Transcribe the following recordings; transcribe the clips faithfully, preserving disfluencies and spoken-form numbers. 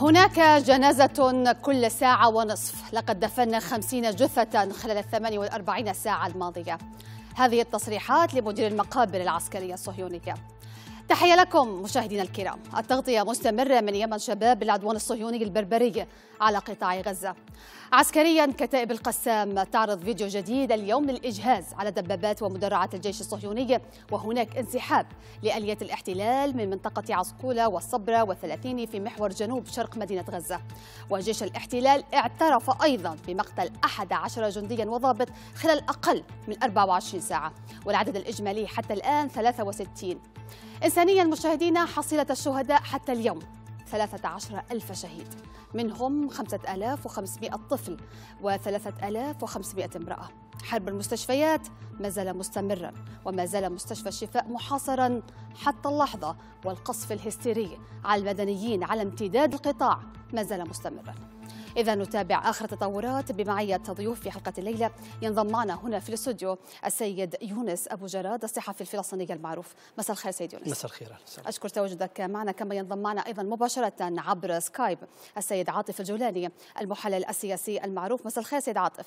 هناك جنازة كل ساعة ونصف. لقد دفنا خمسين جثة خلال الثمانية والأربعين ساعة الماضية. هذه التصريحات لمدير المقابر العسكرية الصهيونية. تحية لكم مشاهدينا الكرام. التغطية مستمرة من يمن شباب العدوان الصهيوني البربري على قطاع غزة. عسكريا، كتائب القسام تعرض فيديو جديد اليوم للإجهاز على دبابات ومدرعات الجيش الصهيوني، وهناك انسحاب لآليات الاحتلال من منطقة عسقولة والصبرة والثلاثين في محور جنوب شرق مدينة غزة. وجيش الاحتلال اعترف أيضا بمقتل أحد عشر جنديا وضابط خلال أقل من أربع وعشرين ساعة، والعدد الإجمالي حتى الآن ثلاثة وستين. إنسانيا مشاهدينا، حصيلة الشهداء حتى اليوم ثلاثة عشر ألف شهيد، منهم خمسة آلاف وخمسمائة طفل وثلاثة آلاف وخمسمائة امرأة. حرب المستشفيات ما زال مستمرا، وما زال مستشفى الشفاء محاصرا حتى اللحظة، والقصف الهستيري على المدنيين على امتداد القطاع ما زال مستمرا. إذا نتابع آخر التطورات بمعية ضيوف في حلقة الليلة. ينضم معنا هنا في الاستوديو السيد يونس أبو جراد، الصحفي الفلسطيني المعروف. مساء الخير سيد يونس. مساء الخير. أشكر تواجدك معنا. كما ينضم معنا أيضا مباشرة عبر سكايب السيد عاطف الجولاني، المحلل السياسي المعروف. مساء الخير سيد عاطف.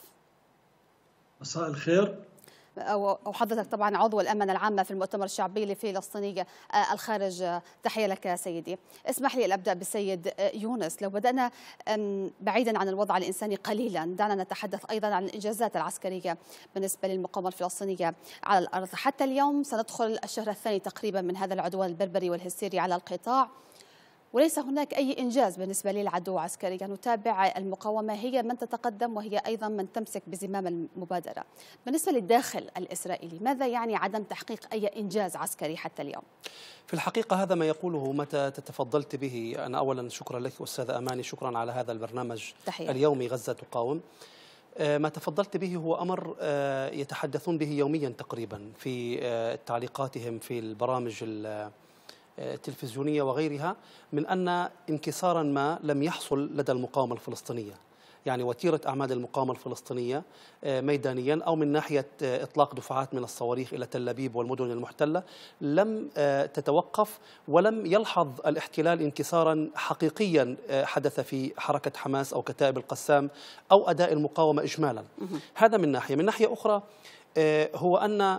مساء الخير. وحضرتك طبعا عضو الأمانة العامة في المؤتمر الشعبي الفلسطيني الخارج. تحية لك سيدي. اسمح لي الأبدأ بالسيد يونس. لو بدأنا بعيدا عن الوضع الإنساني قليلا، دعنا نتحدث أيضا عن الإنجازات العسكرية بالنسبة للمقاومة الفلسطينية على الأرض. حتى اليوم سندخل الشهر الثاني تقريبا من هذا العدوان البربري والهستيري على القطاع، وليس هناك أي إنجاز بالنسبة للعدو عسكريا. نتابع المقاومة هي من تتقدم، وهي أيضا من تمسك بزمام المبادرة. بالنسبة للداخل الإسرائيلي، ماذا يعني عدم تحقيق أي إنجاز عسكري حتى اليوم؟ في الحقيقة هذا ما يقوله متى تفضلت به. أنا أولا شكرا لك أستاذة أماني، شكرا على هذا البرنامج تحية. اليومي غزة تقاوم. ما تفضلت به هو أمر يتحدثون به يوميا تقريبا في تعليقاتهم في البرامج التلفزيونية وغيرها، من أن انكسارا ما لم يحصل لدى المقاومة الفلسطينية. يعني وتيرة أعمال المقاومة الفلسطينية ميدانيا أو من ناحية إطلاق دفعات من الصواريخ إلى تل أبيب والمدن المحتلة لم تتوقف، ولم يلحظ الاحتلال انكسارا حقيقيا حدث في حركة حماس أو كتائب القسام أو أداء المقاومة إجمالا. هذا من ناحية. من ناحية أخرى هو أن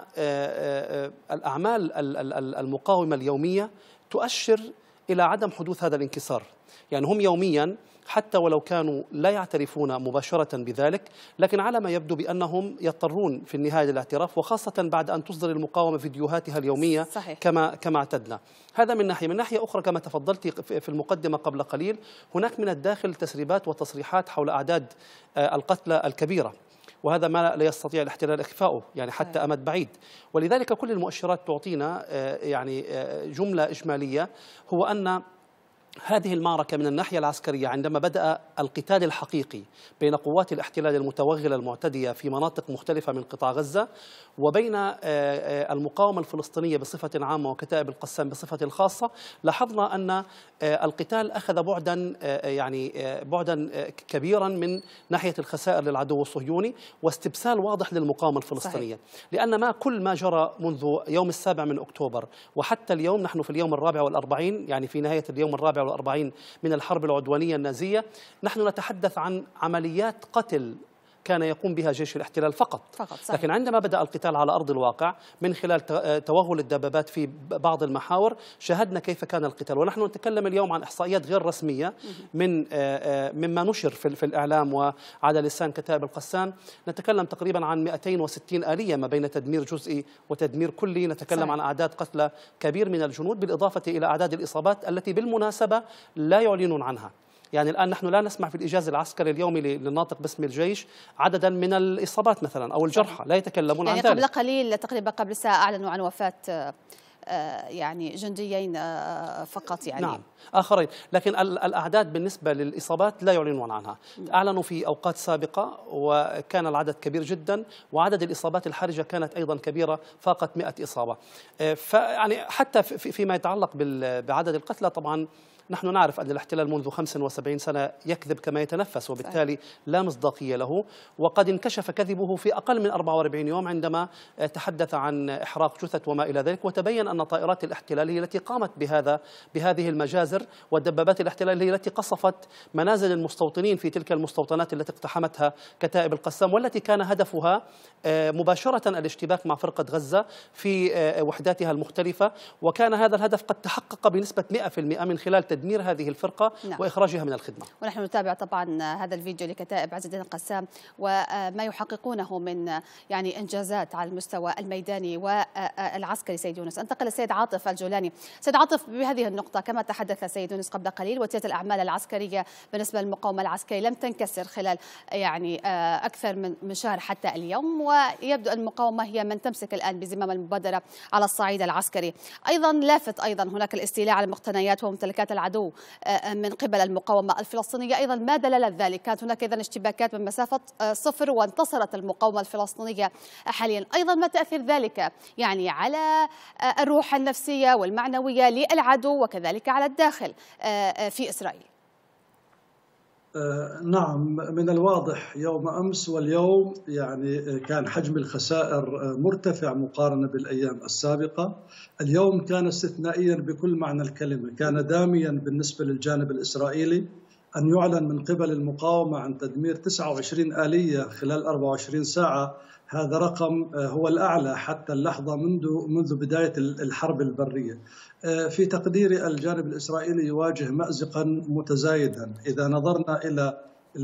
الأعمال المقاومة اليومية تؤشر إلى عدم حدوث هذا الانكسار. يعني هم يوميا حتى ولو كانوا لا يعترفون مباشرة بذلك، لكن على ما يبدو بأنهم يضطرون في النهاية للاعتراف، وخاصة بعد أن تصدر المقاومة فيديوهاتها اليومية صحيح. كما كما اعتدنا. هذا من ناحية. من ناحية أخرى، كما تفضلت في المقدمة قبل قليل، هناك من الداخل تسريبات وتصريحات حول أعداد القتلى الكبيرة، وهذا ما لا يستطيع الاحتلال إخفاؤه يعني حتى أمد بعيد. ولذلك كل المؤشرات تعطينا يعني جملة إجمالية، هو أن هذه المعركة من الناحية العسكرية عندما بدأ القتال الحقيقي بين قوات الاحتلال المتوغلة المعتدية في مناطق مختلفة من قطاع غزة وبين المقاومة الفلسطينية بصفة عامة وكتائب القسام بصفة خاصة، لاحظنا أن القتال أخذ بعدا يعني بعدا كبيرا من ناحية الخسائر للعدو الصهيوني واستبسال واضح للمقاومة الفلسطينية. صحيح. لأن ما كل ما جرى منذ يوم السابع من أكتوبر وحتى اليوم، نحن في اليوم الرابع والأربعين، يعني في نهاية اليوم الرابع والأربعين من الحرب العدوانية النازية، نحن نتحدث عن عمليات قتل كان يقوم بها جيش الاحتلال فقط, فقط لكن عندما بدأ القتال على أرض الواقع من خلال توغل الدبابات في بعض المحاور، شاهدنا كيف كان القتال. ونحن نتكلم اليوم عن إحصائيات غير رسمية من مما نشر في الإعلام وعلى لسان كتائب القسام. نتكلم تقريبا عن مئتين وستين آلية ما بين تدمير جزئي وتدمير كلي. نتكلم صحيح. عن أعداد قتلى كبير من الجنود، بالإضافة إلى أعداد الإصابات التي بالمناسبة لا يعلنون عنها. يعني الآن نحن لا نسمع في الإجازة العسكري اليومي للناطق باسم الجيش عددا من الإصابات مثلا أو الجرحى، لا يتكلمون يعني عن ذلك. قبل قليل تقريبا قبل ساعة أعلنوا عن وفاة يعني جنديين فقط يعني نعم آخرين، لكن الأعداد بالنسبة للإصابات لا يعلنون عنها. أعلنوا في أوقات سابقة وكان العدد كبير جدا، وعدد الإصابات الحرجة كانت أيضا كبيرة، فاقت مئة إصابة. فيعني حتى فيما يتعلق بعدد القتلى، طبعا نحن نعرف أن الاحتلال منذ خمس وسبعين سنة يكذب كما يتنفس، وبالتالي لا مصداقية له، وقد انكشف كذبه في أقل من أربعة وأربعين يوم عندما تحدث عن إحراق جثث وما إلى ذلك، وتبين أن طائرات الاحتلال هي التي قامت بهذا بهذه المجازر، ودبابات الاحتلال هي التي قصفت منازل المستوطنين في تلك المستوطنات التي اقتحمتها كتائب القسام، والتي كان هدفها مباشرة الاشتباك مع فرقة غزة في وحداتها المختلفة، وكان هذا الهدف قد تحقق بنسبة مئة بالمئة من خلال تدمير هذه الفرقة نعم. وإخراجها من الخدمة. ونحن نتابع طبعا هذا الفيديو لكتائب عز الدين القسام وما يحققونه من يعني إنجازات على المستوى الميداني والعسكري. سيد يونس، انتقل السيد عاطف الجولاني. سيد عاطف، بهذه النقطة كما تحدث سيد يونس قبل قليل، وتيرة الأعمال العسكرية بالنسبة للمقاومة العسكرية لم تنكسر خلال يعني أكثر من شهر حتى اليوم، ويبدو أن المقاومة هي من تمسك الآن بزمام المبادرة على الصعيد العسكري. أيضا لافت أيضا هناك الاستيلاء على مقتنيات وممتلكات العدو من قبل المقاومة الفلسطينية. أيضا ما دلالة ذلك؟ كانت هناك إذن اشتباكات من مسافة صفر وانتصرت المقاومة الفلسطينية حاليا. أيضا ما تأثير ذلك يعني على الروح النفسية والمعنوية للعدو وكذلك على الداخل في إسرائيل؟ نعم، من الواضح يوم أمس واليوم يعني كان حجم الخسائر مرتفع مقارنة بالأيام السابقة. اليوم كان استثنائيا بكل معنى الكلمة، كان داميا بالنسبة للجانب الإسرائيلي أن يعلن من قبل المقاومة عن تدمير تسعة وعشرين آلية خلال أربعة وعشرين ساعة. هذا رقم هو الأعلى حتى اللحظة منذ منذ بداية الحرب البرية. في تقدير الجانب الإسرائيلي يواجه مأزقا متزايدا. إذا نظرنا إلى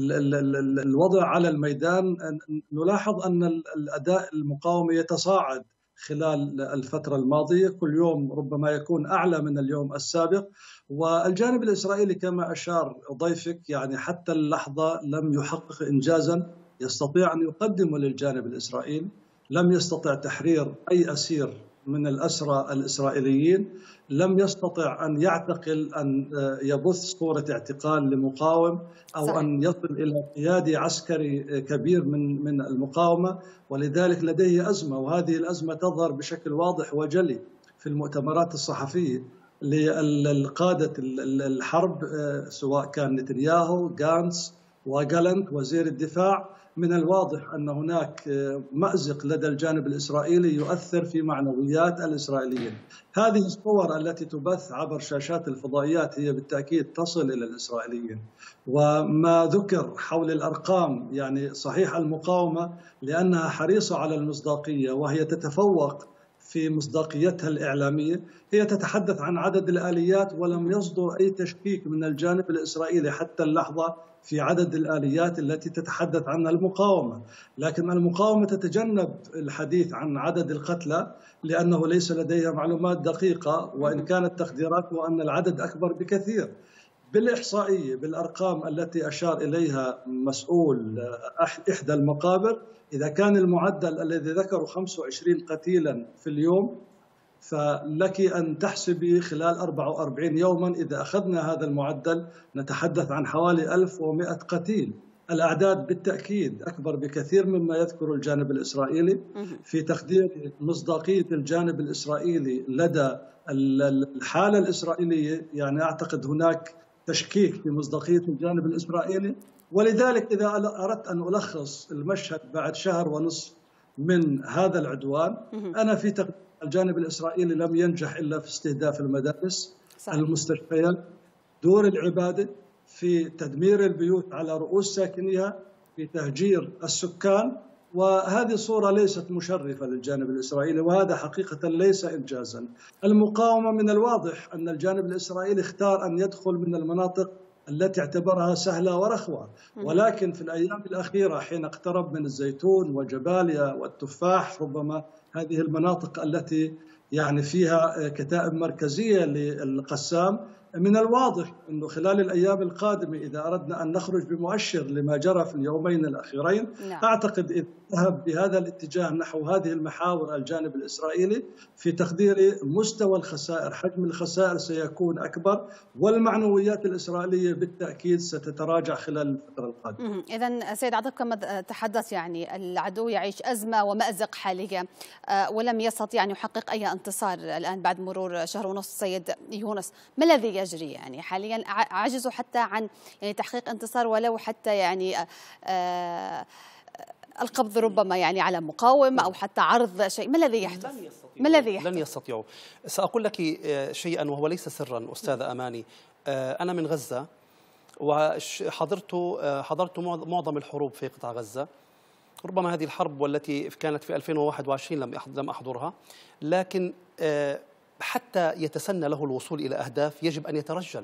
الوضع على الميدان نلاحظ أن الأداء المقاومي يتصاعد خلال الفترة الماضية، كل يوم ربما يكون أعلى من اليوم السابق. والجانب الإسرائيلي كما أشار ضيفك يعني حتى اللحظة لم يحقق إنجازا يستطيع أن يقدمه للجانب الإسرائيلي. لم يستطع تحرير أي أسير من الأسرى الإسرائيليين، لم يستطع أن يعتقل أن يبث صورة اعتقال لمقاوم أو صحيح. أن يصل إلى قيادي عسكري كبير من من المقاومة، ولذلك لديه أزمة، وهذه الأزمة تظهر بشكل واضح وجلي في المؤتمرات الصحفية للقادة الحرب سواء كان نتنياهو، غانتس وجالنت وزير الدفاع. من الواضح أن هناك مأزق لدى الجانب الإسرائيلي يؤثر في معنويات الإسرائيليين. هذه الصور التي تبث عبر شاشات الفضائيات هي بالتأكيد تصل إلى الإسرائيليين. وما ذكر حول الأرقام، يعني صحيح المقاومة لأنها حريصة على المصداقية وهي تتفوق في مصداقيتها الإعلامية، هي تتحدث عن عدد الآليات ولم يصدر أي تشكيك من الجانب الإسرائيلي حتى اللحظة في عدد الآليات التي تتحدث عنها المقاومة. لكن المقاومة تتجنب الحديث عن عدد القتلى لأنه ليس لديها معلومات دقيقة، وإن كانت تقديراته أن العدد أكبر بكثير. بالإحصائية بالأرقام التي أشار إليها مسؤول إحدى المقابر، إذا كان المعدل الذي ذكره خمسة وعشرين قتيلا في اليوم، فلك أن تحسبي خلال أربعة وأربعين يوما إذا أخذنا هذا المعدل نتحدث عن حوالي ألف ومئة قتيل. الأعداد بالتأكيد أكبر بكثير مما يذكر الجانب الإسرائيلي. في تقدير مصداقية الجانب الإسرائيلي لدى الحالة الإسرائيلية، يعني أعتقد هناك تشكيك في مصداقية الجانب الإسرائيلي. ولذلك إذا أردت أن ألخص المشهد بعد شهر ونصف من هذا العدوان، أنا في تقدير الجانب الإسرائيلي لم ينجح إلا في استهداف المدارس، صحيح. المستشفيات، دور العبادة، في تدمير البيوت على رؤوس ساكنيها، في تهجير السكان. وهذه صورة ليست مشرفة للجانب الإسرائيلي، وهذا حقيقة ليس إنجازا. المقاومة من الواضح أن الجانب الإسرائيلي اختار أن يدخل من المناطق التي اعتبرها سهلة ورخوة، ولكن في الأيام الأخيرة حين اقترب من الزيتون وجباليا والتفاح، ربما هذه المناطق التي يعني فيها كتائب مركزية للقسام، من الواضح أنه خلال الأيام القادمة إذا أردنا أن نخرج بمؤشر لما جرى في اليومين الأخيرين، نعم. أعتقد إذا ذهب بهذا الاتجاه نحو هذه المحاور الجانب الإسرائيلي، في تقدير مستوى الخسائر، حجم الخسائر سيكون أكبر، والمعنويات الإسرائيلية بالتأكيد ستتراجع خلال الفترة القادمة. إذن سيد عاطف كما تحدث يعني العدو يعيش أزمة ومأزق حاليا ولم يستطيع أن يحقق أي انتصار الآن بعد مرور شهر ونصف. سيد يونس، ما الذي يجري؟ يعني حاليا عجزوا حتى عن يعني تحقيق انتصار ولو حتى يعني آه القبض ربما يعني على مقاوم أو حتى عرض شيء. ما الذي يحدث؟ ما الذي يحدث؟ لن يستطيعوا. سأقول لك شيئا وهو ليس سرا أستاذة أماني. أنا من غزة وحضرت حضرت معظم الحروب في قطاع غزة. ربما هذه الحرب والتي كانت في ألفين وواحد وعشرين لم لم أحضرها، لكن حتى يتسنى له الوصول إلى أهداف يجب أن يترجل،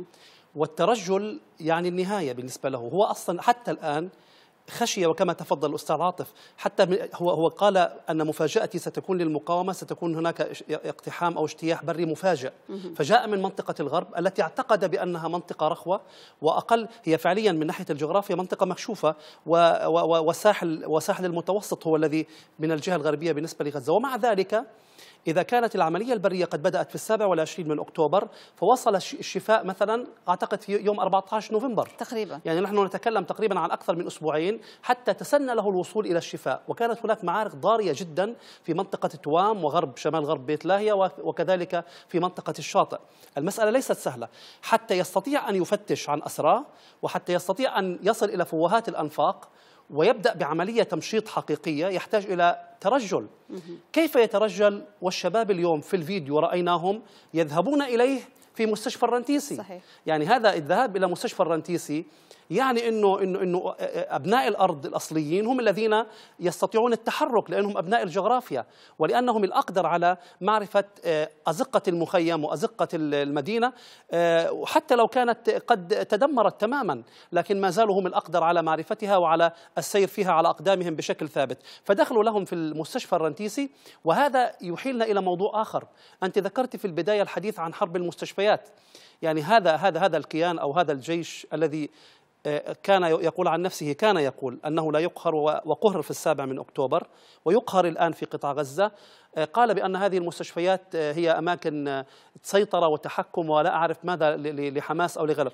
والترجل يعني النهاية بالنسبة له. هو أصلا حتى الآن خشية، وكما تفضل الأستاذ عاطف حتى هو هو قال أن مفاجأتي ستكون للمقاومة، ستكون هناك اقتحام أو اجتياح بري مفاجئ. فجاء من منطقة الغرب التي اعتقد بأنها منطقة رخوة وأقل، هي فعليا من ناحية الجغرافيا منطقة مكشوفة، والساحل وساحل المتوسط هو الذي من الجهة الغربية بالنسبة لغزة. ومع ذلك إذا كانت العملية البرية قد بدأت في السابع والعشرين من أكتوبر، فوصل الشفاء مثلا أعتقد في يوم أربعة عشر نوفمبر تقريبا. يعني نحن نتكلم تقريبا عن أكثر من أسبوعين حتى تسنى له الوصول إلى الشفاء. وكانت هناك معارك ضارية جدا في منطقة توام وغرب شمال غرب بيت لاهيا وكذلك في منطقة الشاطئ. المسألة ليست سهلة حتى يستطيع أن يفتش عن أسراه، وحتى يستطيع أن يصل إلى فوهات الأنفاق ويبدأ بعملية تمشيط حقيقية يحتاج إلى ترجل. كيف يترجل والشباب اليوم في الفيديو رأيناهم يذهبون إليه في مستشفى الرنتيسي؟ صحيح. يعني هذا الذهاب إلى مستشفى الرنتيسي يعني إنه إنه إنه أبناء الأرض الأصليين هم الذين يستطيعون التحرك، لأنهم أبناء الجغرافيا ولأنهم الأقدر على معرفة أزقة المخيم وأزقة المدينة، وحتى لو كانت قد تدمرت تماما لكن ما زالوا هم الأقدر على معرفتها وعلى السير فيها على أقدامهم بشكل ثابت. فدخلوا لهم في المستشفى الرنتيسي. وهذا يحيلنا إلى موضوع آخر. أنت ذكرت في البداية الحديث عن حرب المستشفيات. يعني هذا هذا هذا الكيان أو هذا الجيش الذي كان يقول عن نفسه كان يقول أنه لا يقهر وقهر في السابع من أكتوبر ويقهر الآن في قطاع غزة، قال بأن هذه المستشفيات هي أماكن سيطرة وتحكم ولا أعرف ماذا لحماس أو لغيره.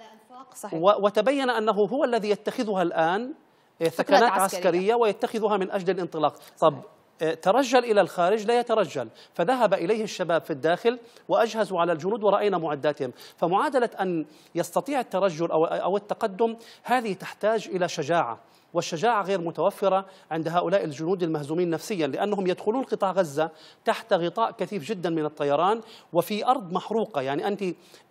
وتبين أنه هو الذي يتخذها الآن ثكنات عسكرية ويتخذها من أجل الانطلاق. طب ترجل إلى الخارج لا يترجل، فذهب إليه الشباب في الداخل وأجهزوا على الجنود ورأينا معداتهم. فمعادلة أن يستطيع الترجل أو التقدم هذه تحتاج إلى شجاعة، والشجاعة غير متوفرة عند هؤلاء الجنود المهزومين نفسيا، لأنهم يدخلون قطاع غزة تحت غطاء كثيف جدا من الطيران وفي أرض محروقة. يعني أنت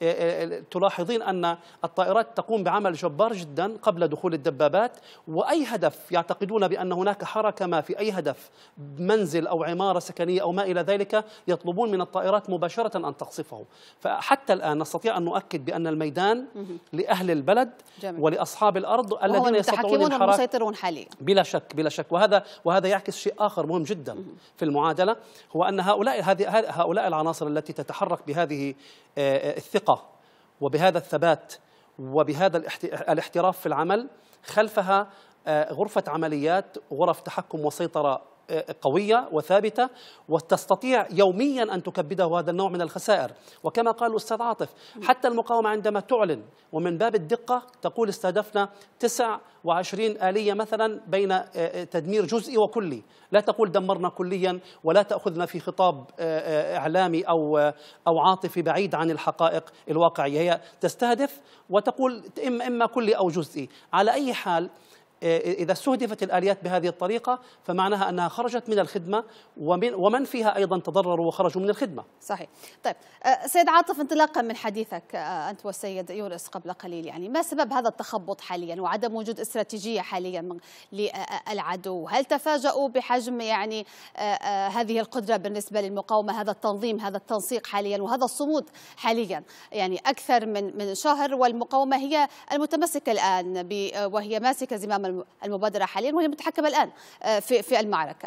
تلاحظين أن الطائرات تقوم بعمل جبار جدا قبل دخول الدبابات، وأي هدف يعتقدون بأن هناك حركة ما في أي هدف منزل أو عمارة سكنية أو ما إلى ذلك يطلبون من الطائرات مباشرة أن تقصفه. فحتى الآن نستطيع أن نؤكد بأن الميدان لأهل البلد جميل. ولأصحاب الأرض الذين يستطيعون الحراك حاليا. بلا شك بلا شك وهذا وهذا يعكس شيء آخر مهم جدا في المعادلة، هو أن هؤلاء هذه هؤلاء العناصر التي تتحرك بهذه الثقة وبهذا الثبات وبهذا الاحتراف في العمل خلفها غرفة عمليات، غرف تحكم وسيطرة قوية وثابتة، وتستطيع يوميا أن تكبده هذا النوع من الخسائر. وكما قال الأستاذ عاطف حتى المقاومة عندما تعلن ومن باب الدقة تقول استهدفنا تسع وعشرين آلية مثلا بين تدمير جزئي وكلي، لا تقول دمرنا كليا ولا تأخذنا في خطاب إعلامي أو أو عاطفي بعيد عن الحقائق الواقعية. هي تستهدف وتقول إما إما كلي أو جزئي. على أي حال إذا استهدفت الآليات بهذه الطريقة فمعناها أنها خرجت من الخدمة ومن, ومن فيها أيضا تضرروا وخرجوا من الخدمة. صحيح. طيب سيد عاطف، انطلاقا من حديثك أنت والسيد يونس قبل قليل، يعني ما سبب هذا التخبط حاليا وعدم وجود استراتيجية حاليا للعدو؟ هل تفاجؤوا بحجم يعني هذه القدرة بالنسبة للمقاومة، هذا التنظيم، هذا التنسيق حاليا وهذا الصمود حاليا؟ يعني أكثر من من شهر والمقاومة هي المتمسكة الآن وهي ماسكة زمام المبادرة حاليا وهي متحكمة الآن في في المعركة.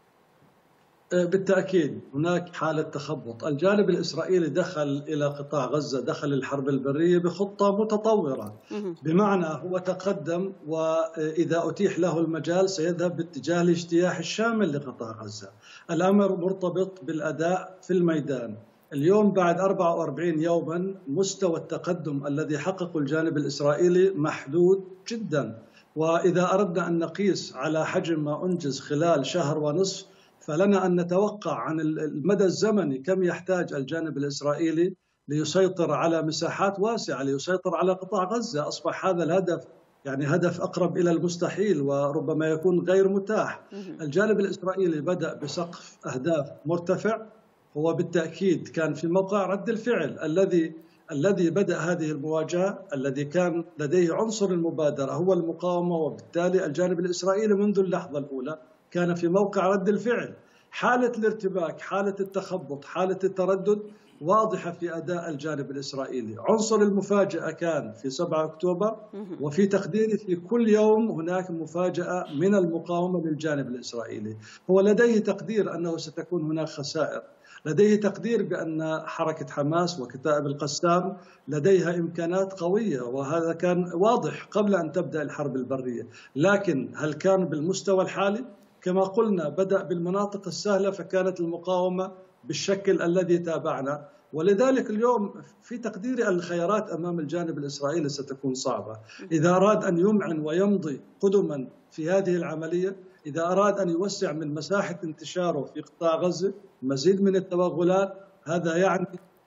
بالتأكيد هناك حالة تخبط. الجانب الإسرائيلي دخل إلى قطاع غزة، دخل الحرب البرية بخطة متطورة، بمعنى هو تقدم وإذا أتيح له المجال سيذهب باتجاه الاجتياح الشامل لقطاع غزة. الأمر مرتبط بالأداء في الميدان. اليوم بعد أربعة وأربعين يوما مستوى التقدم الذي حققه الجانب الإسرائيلي محدود جدا، وإذا أردنا أن نقيس على حجم ما أنجز خلال شهر ونصف فلنا أن نتوقع عن المدى الزمني كم يحتاج الجانب الإسرائيلي ليسيطر على مساحات واسعة، ليسيطر على قطاع غزة. أصبح هذا الهدف يعني هدف أقرب إلى المستحيل وربما يكون غير متاح. الجانب الإسرائيلي بدأ بسقف أهداف مرتفع، هو بالتأكيد كان في موقع رد الفعل. الذي الذي بدأ هذه المواجهة، الذي كان لديه عنصر المبادرة هو المقاومة، وبالتالي الجانب الإسرائيلي منذ اللحظة الأولى كان في موقع رد الفعل. حالة الارتباك، حالة التخبط، حالة التردد واضحة في أداء الجانب الإسرائيلي. عنصر المفاجأة كان في سبعة أكتوبر، وفي تقديري في كل يوم هناك مفاجأة من المقاومة للجانب الإسرائيلي. هو لديه تقدير أنه ستكون هناك خسائر، لديه تقدير بأن حركة حماس وكتائب القسام لديها إمكانات قوية، وهذا كان واضح قبل أن تبدأ الحرب البرية. لكن هل كان بالمستوى الحالي؟ كما قلنا بدأ بالمناطق السهلة، فكانت المقاومة بالشكل الذي تابعنا. ولذلك اليوم في تقديري الخيارات أمام الجانب الإسرائيلي ستكون صعبة. إذا أراد أن يمعن ويمضي قدما في هذه العملية، إذا أراد أن يوسع من مساحة انتشاره في قطاع غزة، مزيد من التوغلات، هذا يعني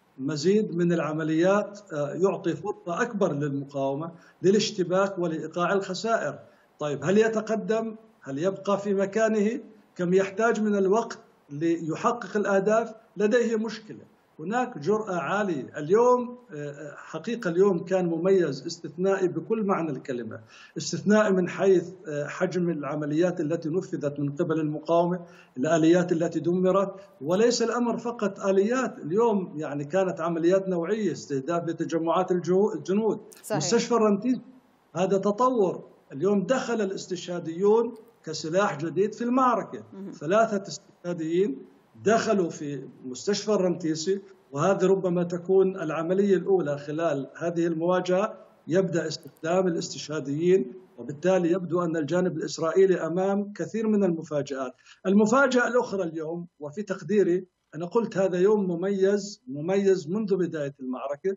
مزيد من العمليات، يعطي فرصة أكبر للمقاومة للاشتباك ولإيقاع الخسائر. طيب هل يتقدم؟ هل يبقى في مكانه؟ كم يحتاج من الوقت ليحقق الأهداف؟ لديه مشكلة. هناك جرأة عالية اليوم. حقيقة اليوم كان مميز، استثنائي بكل معنى الكلمة. استثنائي من حيث حجم العمليات التي نفذت من قبل المقاومة، الآليات التي دمرت، وليس الأمر فقط آليات. اليوم يعني كانت عمليات نوعية، استهداف لتجمعات الجنود. صحيح. مستشفى الرمتيز هذا تطور. اليوم دخل الاستشهاديون كسلاح جديد في المعركة. ثلاثة استشهاديين دخلوا في مستشفى الرمتيسي، وهذه ربما تكون العملية الأولى خلال هذه المواجهة. يبدأ استخدام الاستشهاديين، وبالتالي يبدو أن الجانب الإسرائيلي أمام كثير من المفاجآت. المفاجأة الأخرى اليوم، وفي تقديري أنا قلت هذا يوم مميز مميز منذ بداية المعركة،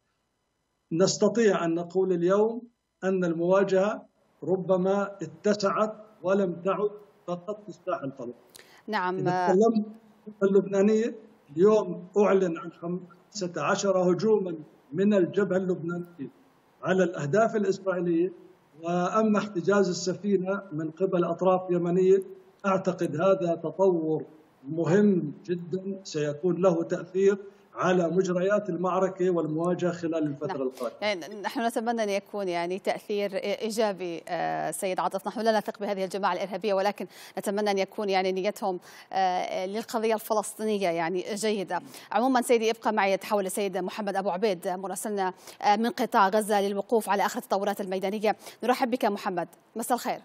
نستطيع أن نقول اليوم أن المواجهة ربما اتسعت ولم تعد فقط في الساحة الفلسطينية. نعم. إذا تكلمت اللبنانية اليوم أعلن عن خمسة عشر هجوما من الجبهة اللبنانية على الأهداف الإسرائيلية، وأما احتجاز السفينة من قبل أطراف يمنية، أعتقد هذا تطور مهم جدا سيكون له تأثير على مجريات المعركة والمواجهة خلال الفترة نعم. القادمة. يعني نحن نتمنى أن يكون يعني تأثير إيجابي سيد عاطف. نحن لا نثق بهذه الجماعة الإرهابية، ولكن نتمنى أن يكون يعني نيتهم للقضية الفلسطينية يعني جيدة. عموما سيدي ابقى معي، يتحول للسيد محمد أبو عبيد مراسلنا من قطاع غزة للوقوف على آخر التطورات الميدانية. نرحب بك محمد، مساء الخير.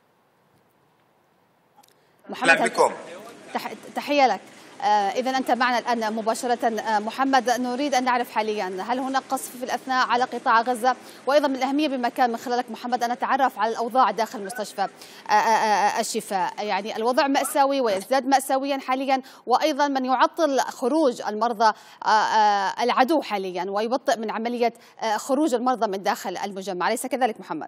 محمد بكم. تحية لك. إذا أنت معنا الآن مباشرة محمد، نريد أن نعرف حاليا هل هناك قصف في الأثناء على قطاع غزة؟ وأيضا من الأهمية بمكان من خلالك محمد أن نتعرف على الأوضاع داخل مستشفى الشفاء. يعني الوضع مأساوي ويزداد مأساويا حاليا، وأيضا من يعطل خروج المرضى العدو حاليا ويبطئ من عملية خروج المرضى من داخل المجمع، أليس كذلك محمد؟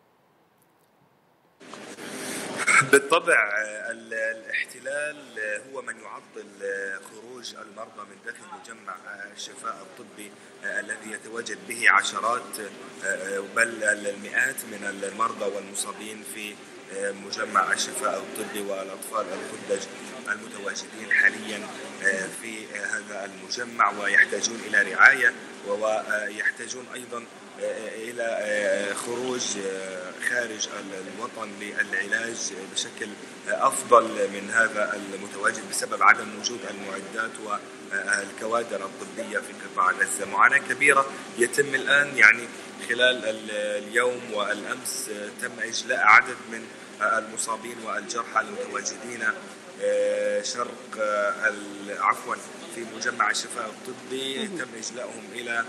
بالطبع الاحتلال هو من يعطل خروج المرضى من داخل مجمع الشفاء الطبي الذي يتواجد به عشرات بل المئات من المرضى والمصابين في مجمع الشفاء الطبي والأطفال الخدج المتواجدين حاليا في هذا المجمع، ويحتاجون إلى رعاية ويحتاجون أيضا إلى خروج خارج الوطن للعلاج بشكل أفضل من هذا المتواجد بسبب عدم وجود المعدات والكوادر الطبية في قطاع غزة. معاناة كبيرة يتم الآن، يعني خلال اليوم والأمس تم إجلاء عدد من المصابين والجرحى المتواجدين شرق عفوا في مجمع الشفاء الطبي، تم إجلاؤهم إلى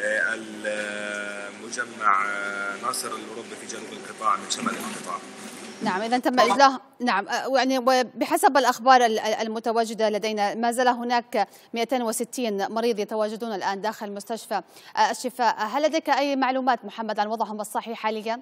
المجمع ناصر الأوروبي في جنوب القطاع من شمال القطاع. نعم، إذا تم إجلاء. نعم، يعني وبحسب الأخبار المتواجدة لدينا ما زال هناك مئتين وستين مريض يتواجدون الآن داخل مستشفى الشفاء. هل لديك أي معلومات محمد عن وضعهم الصحي حاليا؟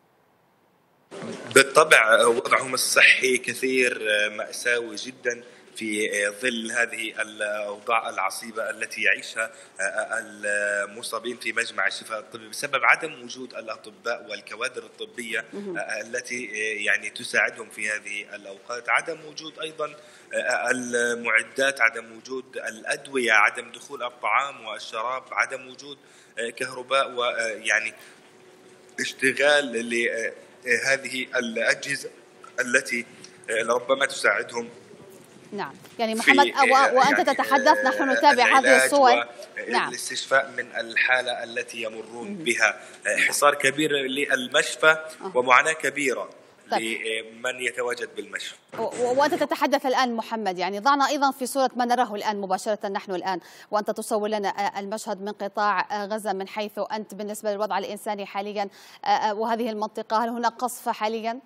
بالطبع وضعهم الصحي كثير مأساوي جدا، في ظل هذه الأوضاع العصيبة التي يعيشها المصابين في مجمع الشفاء الطبي بسبب عدم وجود الأطباء والكوادر الطبية التي يعني تساعدهم في هذه الأوقات، عدم وجود أيضا المعدات، عدم وجود الأدوية، عدم دخول الطعام والشراب، عدم وجود كهرباء ويعني اشتغال لهذه الأجهزة التي لربما تساعدهم. نعم، يعني محمد وأنت يعني تتحدث نحن نتابع هذه الصور. نعم، الاستشفاء من الحالة التي يمرون بها، حصار كبير للمشفى ومعاناة كبيرة لمن يتواجد بالمشفى. وأنت تتحدث الآن محمد، يعني ضعنا أيضا في صورة ما نراه الآن مباشرة نحن الآن، وأنت تصور لنا المشهد من قطاع غزة من حيث أنت بالنسبة للوضع الإنساني حاليا وهذه المنطقة، هل هناك قصف حاليا؟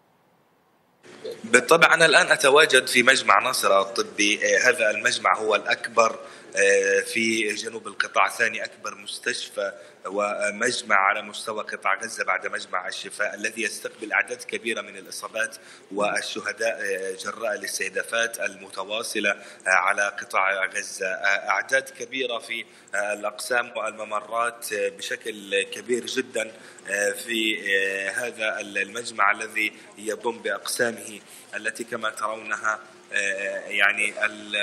بالطبع أنا الآن أتواجد في مجمع ناصر الطبي. هذا المجمع هو الأكبر في جنوب القطاع، ثاني أكبر مستشفى ومجمع على مستوى قطاع غزة بعد مجمع الشفاء، الذي يستقبل أعداد كبيرة من الإصابات والشهداء جراء الاستهدافات المتواصلة على قطاع غزة. أعداد كبيرة في الأقسام والممرات بشكل كبير جدا في هذا المجمع الذي يضم بأقسامه التي كما ترونها يعني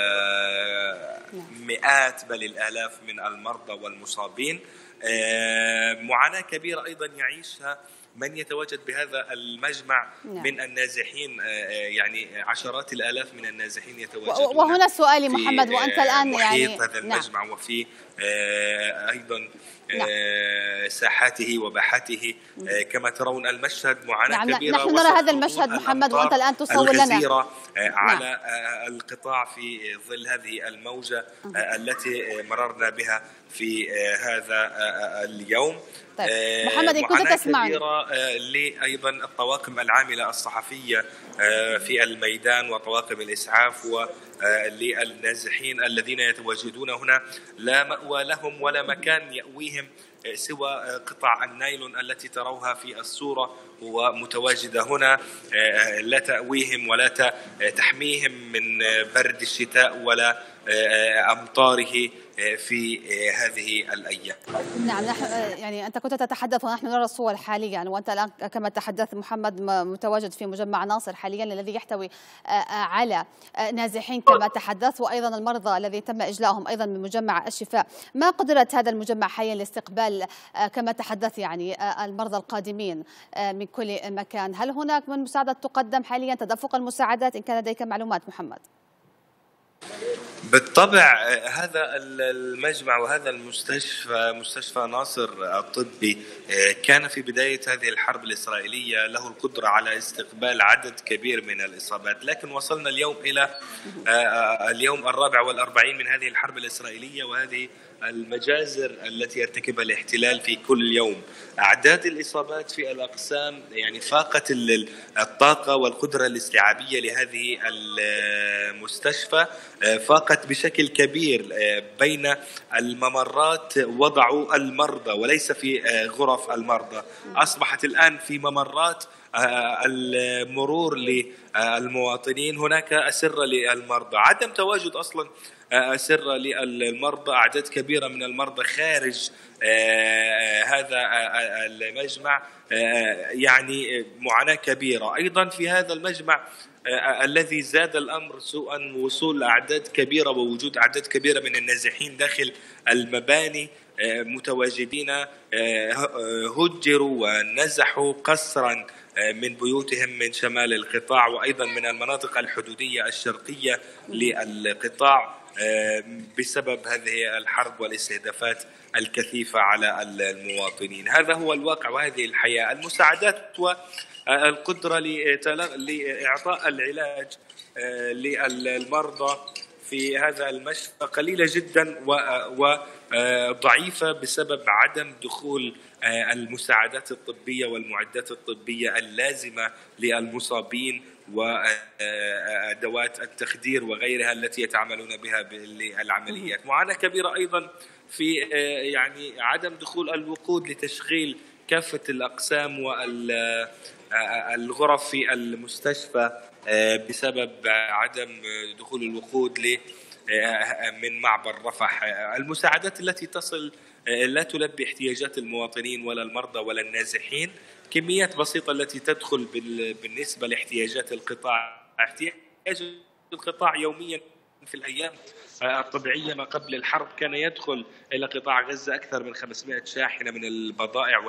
المئات بل الآلاف من المرضى والمصابين. معاناة كبيرة أيضا يعيشها من يتواجد بهذا المجمع من النازحين، يعني عشرات الآلاف من النازحين يتواجدون. وهنا سؤالي محمد، وأنت الآن يعني هذا المجمع نعم. وفي أيضا نعم. ساحاته وباحته كما ترون المشهد معاناة نعم. كبيرة. نحن نرى هذا المشهد محمد وأنت الآن تصور لنا على نعم. القطاع في ظل هذه الموجة التي مررنا بها في هذا اليوم. طيب. محمد إن كنت تسمعني، لأيضا الطواقم العاملة الصحفية في الميدان وطواقم الإسعاف وللنازحين الذين يتواجدون هنا، لا مأوى لهم ولا مكان يأويهم سوى قطع النايلون التي تروها في الصورة ومتواجدة هنا، لا تأويهم ولا تحميهم من برد الشتاء ولا أمطاره في هذه الأيام. نعم، نحن يعني أنت كنت تتحدث ونحن نرى الصور حاليا، وأنت الآن كما تحدث محمد متواجد في مجمع ناصر حاليا الذي يحتوي على نازحين كما تحدث، وأيضا المرضى الذي تم إجلائهم أيضا من مجمع الشفاء. ما قدرة هذا المجمع حاليا لاستقبال كما تحدث يعني المرضى القادمين من كل مكان؟ هل هناك من مساعدة تقدم حاليا، تدفق المساعدات إن كان لديك معلومات محمد؟ بالطبع هذا المجمع وهذا المستشفى مستشفى ناصر الطبي كان في بداية هذه الحرب الإسرائيلية له القدرة على استقبال عدد كبير من الإصابات، لكن وصلنا اليوم إلى اليوم الرابع والأربعين من هذه الحرب الإسرائيلية وهذه المجازر التي يرتكبها الاحتلال في كل يوم. أعداد الإصابات في الأقسام يعني فاقت الطاقة والقدرة الاستيعابية لهذه المستشفى، فاقت بشكل كبير. بين الممرات وضعوا المرضى وليس في غرف المرضى، أصبحت الآن في ممرات المرور للمواطنين هناك أسرة للمرضى، عدم تواجد أصلا أسرة للمرضى، أعداد كبيرة من المرضى خارج هذا المجمع، يعني معاناة كبيرة. أيضا في هذا المجمع الذي زاد الأمر سوءا وصول أعداد كبيرة ووجود أعداد كبيرة من النازحين داخل المباني متواجدين، هجروا ونزحوا قسرا من بيوتهم من شمال القطاع وأيضا من المناطق الحدودية الشرقية للقطاع بسبب هذه الحرب والاستهدافات الكثيفة على المواطنين. هذا هو الواقع وهذه الحياة. المساعدات والقدرة لإعطاء العلاج للمرضى في هذا المشفى قليلة جدا وضعيفة بسبب عدم دخول المساعدات الطبية والمعدات الطبية اللازمة للمصابين وأدوات التخدير وغيرها التي يتعاملون بها بالعمليات. معاناة كبيرة أيضا في يعني عدم دخول الوقود لتشغيل كافة الأقسام والغرف في المستشفى بسبب عدم دخول الوقود من معبر رفح. المساعدات التي تصل لا تلبي احتياجات المواطنين ولا المرضى ولا النازحين، كميات بسيطة التي تدخل بالنسبة لاحتياجات القطاع. احتياج القطاع يوميا في الأيام الطبيعية ما قبل الحرب كان يدخل إلى قطاع غزة أكثر من خمسمائة شاحنة من البضائع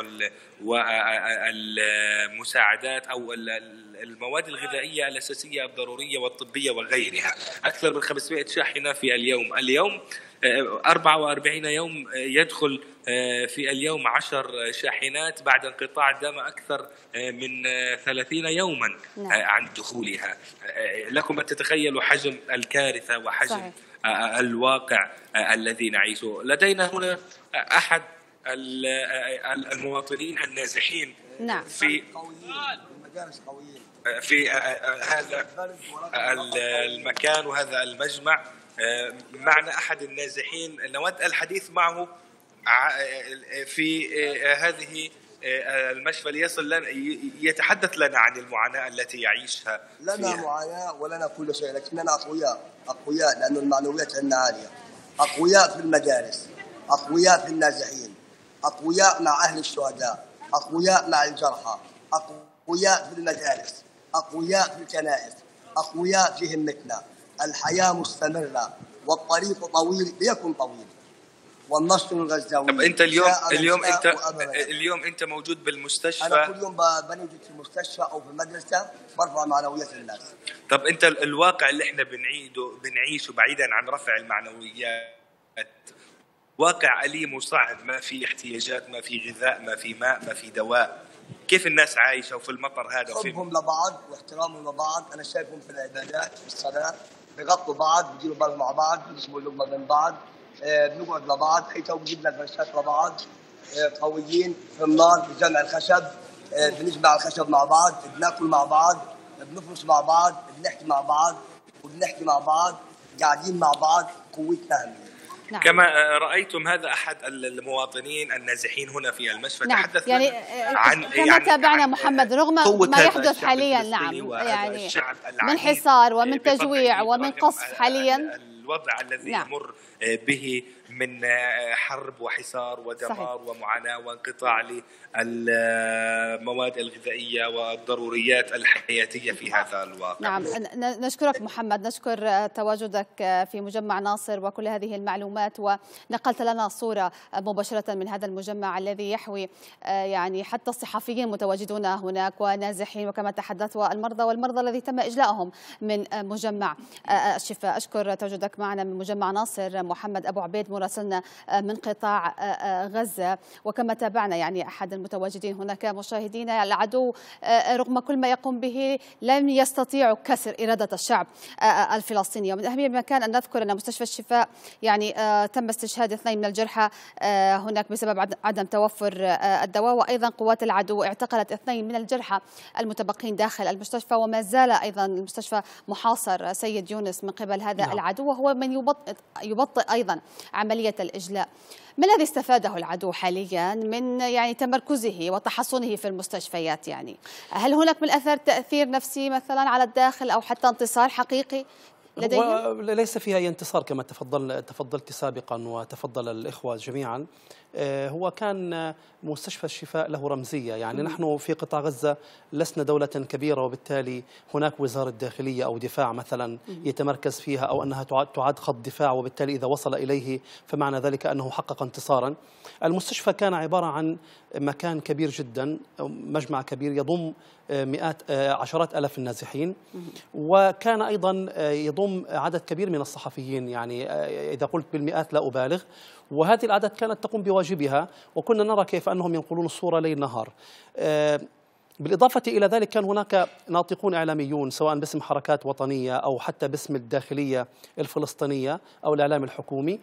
والمساعدات أو المواد الغذائية الأساسية الضرورية والطبية وغيرها، أكثر من خمسمائة شاحنة في اليوم. اليوم أربعة وأربعين يوم يدخل في اليوم عشر شاحنات بعد انقطاع دام أكثر من ثلاثين يوما عن دخولها. لكم أن تتخيلوا حجم الكارثة وحجم صحيح. الواقع الذي نعيشه. لدينا هنا أحد المواطنين النازحين نعم. في في هذا المكان وهذا المجمع. معنا أحد النازحين نود الحديث معه في هذه المشفى ليصل لنا يتحدث لنا عن المعاناة التي يعيشها. لنا فيها. معاناة ولنا كل شيء، لكننا أقوياء أقوياء لأن المعنويات عندنا عالية، أقوياء في المجالس، أقوياء في النازحين، أقوياء مع أهل الشهداء، أقوياء مع الجرحى، أقوياء في المجالس، أقوياء في الكنائس، أقوياء في همتنا. الحياة مستمرة والطريق طويل ليكن طويل والنصر الغزاوي. طب انت اليوم اليوم انت اليوم انت موجود بالمستشفى؟ انا كل يوم بنوجد في المستشفى او في المدرسه برفع معنويات الناس. طب انت الواقع اللي احنا بنعيده بنعيشه بعيدا عن رفع المعنويات واقع أليم وصعب، ما في احتياجات، ما في غذاء، ما في ماء، ما في دواء. كيف الناس عايشه وفي المطر هذا؟ حبهم لبعض واحترامهم لبعض، انا شايفهم في العبادات في الصلاه بيغطوا بعض، بيجيبوا بعض مع بعض، بيجيبوا اللقمه من بعض، بنقعد لبعض، حيث بجيب لنا فرشات لبعض، قويين في النار بجمع الخشب، بنجمع الخشب مع بعض، بناكل مع بعض، بنفرش مع بعض، بنحكي مع بعض وبنحكي مع بعض، قاعدين مع بعض، قوتنا هم. نعم. كما رأيتم هذا أحد المواطنين النازحين هنا في المشفى. نعم. تحدث يعني عن كما يعني تابعنا محمد رغم ما يحدث حاليا نعم يعني من حصار ومن تجويع ومن قصف حاليا، الوضع الذي نعم. يمر به من حرب وحصار ودمار صحيح. ومعاناة وانقطاع للمواد الغذائية والضروريات الحياتية في هذا الواقع. نعم، نشكرك محمد، نشكر تواجدك في مجمع ناصر وكل هذه المعلومات، ونقلت لنا صورة مباشرة من هذا المجمع الذي يحوي يعني حتى الصحفيين متواجدون هناك ونازحين، وكما تحدث والمرضى والمرضى الذي تم إجلائهم من مجمع الشفاء. أشكر تواجدك معنا من مجمع ناصر محمد أبو عبيد مراسلنا من قطاع غزة. وكما تابعنا يعني أحد المتواجدين هناك مشاهدينا، العدو رغم كل ما يقوم به لم يستطيعوا كسر إرادة الشعب الفلسطيني. ومن أهمية المكان أن نذكر أن مستشفى الشفاء يعني تم استشهاد اثنين من الجرحى هناك بسبب عدم توفر الدواء، وأيضا قوات العدو اعتقلت اثنين من الجرحى المتبقين داخل المستشفى، وما زال أيضا المستشفى محاصر سيد يونس من قبل هذا نعم. العدو، وهو من يبطئ, يبطئ أيضا عملية الإجلاء. ما الذي استفاده العدو حاليا من يعني تمركزه وتحصنه في المستشفيات؟ يعني هل هناك من أثر تأثير نفسي مثلا على الداخل أو حتى انتصار حقيقي لديهم؟ ليس فيها أي انتصار كما تفضل تفضلت سابقا وتفضل الإخوة جميعا. هو كان مستشفى الشفاء له رمزية، يعني نحن في قطاع غزة لسنا دولة كبيرة، وبالتالي هناك وزارة داخلية أو دفاع مثلا يتمركز فيها أو أنها تعد خط دفاع، وبالتالي إذا وصل إليه فمعنى ذلك أنه حقق انتصارا. المستشفى كان عبارة عن مكان كبير جدا، مجمع كبير يضم مئات عشرات آلاف النازحين، وكان أيضا يضم عدد كبير من الصحفيين، يعني إذا قلت بالمئات لا أبالغ، وهذه الأعداد كانت تقوم بواجبها، وكنا نرى كيف أنهم ينقلون الصورة ليل نهار. بالإضافة إلى ذلك كان هناك ناطقون إعلاميون سواء باسم حركات وطنية أو حتى باسم الداخلية الفلسطينية أو الإعلام الحكومي،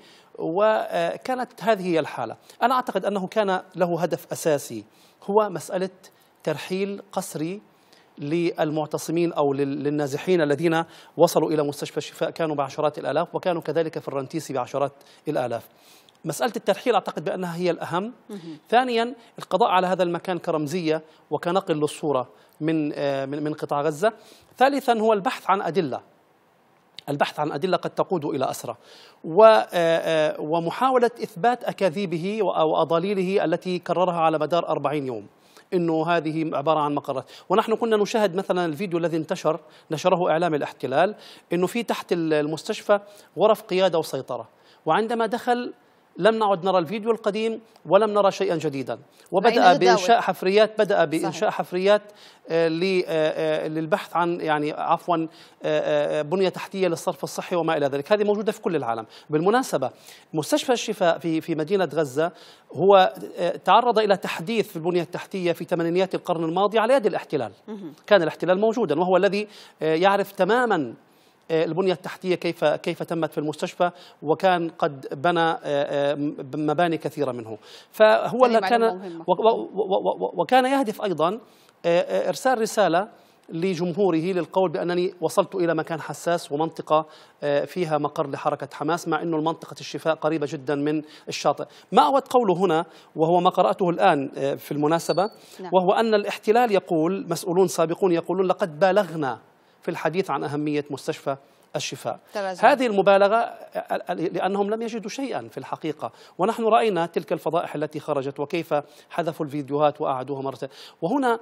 وكانت هذه هي الحالة. أنا أعتقد أنه كان له هدف أساسي، هو مسألة ترحيل قسري للمعتصمين أو للنازحين الذين وصلوا إلى مستشفى الشفاء، كانوا بعشرات الآلاف، وكانوا كذلك في الرنتيسي بعشرات الآلاف. مسألة الترحيل أعتقد بأنها هي الأهم. ثانيا القضاء على هذا المكان كرمزية وكنقل للصورة من من من قطاع غزة. ثالثا هو البحث عن أدلة، البحث عن أدلة قد تقود إلى أسرى، ومحاولة إثبات أكاذيبه وأضاليله التي كررها على مدار أربعين يوم إنه هذه عبارة عن مقرات. ونحن كنا نشاهد مثلا الفيديو الذي انتشر نشره إعلام الاحتلال إنه في تحت المستشفى غرف قيادة وسيطرة، وعندما دخل لم نعد نرى الفيديو القديم ولم نرى شيئا جديدا، وبدأ بإنشاء حفريات بدأ بإنشاء حفريات للبحث عن يعني عفوا بنية تحتية للصرف الصحي وما إلى ذلك. هذه موجودة في كل العالم. بالمناسبة مستشفى الشفاء في في مدينة غزة هو تعرض إلى تحديث في البنية التحتية في ثمانينيات القرن الماضي على يد الاحتلال. كان الاحتلال موجودا وهو الذي يعرف تماما البنية التحتية كيف كيف تمت في المستشفى، وكان قد بنى مباني كثيرة منه. فهو اللي كان وكان يهدف أيضا إرسال رسالة لجمهوره للقول بأنني وصلت إلى مكان حساس ومنطقة فيها مقر لحركة حماس، مع أنه منطقة الشفاء قريبة جدا من الشاطئ. ما أود قوله هنا وهو ما قرأته الآن في المناسبة، وهو أن الاحتلال يقول، مسؤولون سابقون يقولون لقد بالغنا في الحديث عن أهمية مستشفى الشفاء. ترازم. هذه المبالغة لأنهم لم يجدوا شيئا في الحقيقة، ونحن رأينا تلك الفضائح التي خرجت وكيف حذفوا الفيديوهات وأعادوها مرة. وهنا